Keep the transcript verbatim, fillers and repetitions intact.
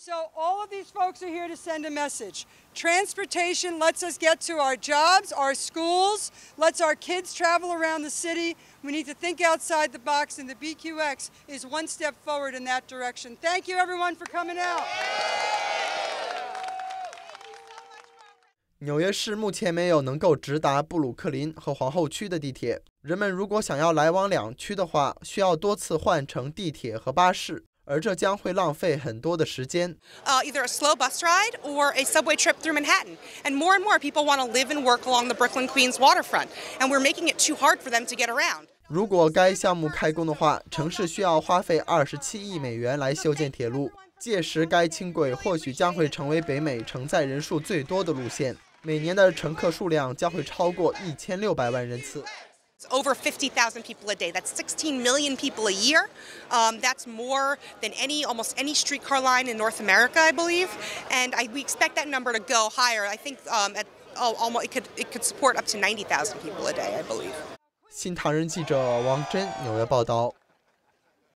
So all of these folks are here to send a message. Transportation lets us get to our jobs, our schools, lets our kids travel around the city. We need to think outside the box, and the B Q X is one step forward in that direction. Thank you, everyone, for coming out. 纽约市目前没有能够直达布鲁克林和皇后区的地铁，人们如果想要来往两区的话，需要多次换乘地铁和巴士。 而这将会浪费很多的时间。 Uh, either a slow bus ride or a subway trip through Manhattan. And more and more people want to live and work along the Brooklyn Queens waterfront, and we're making it too hard for them to get around. 如果该项目开工的话，城市需要花费二十七亿美元来修建铁路。届时，该轻轨或许将会成为北美承载人数最多的路线，每年的乘客数量将会超过一千六百万人次。 It's over fifty thousand people a day. That's sixteen million people a year. Um, that's more than any, almost any streetcar line in North America, I believe. And I, we expect that number to go higher. I think um, at, oh, almost it could it could support up to ninety thousand people a day, I believe. 新唐人记者王真纽约报道。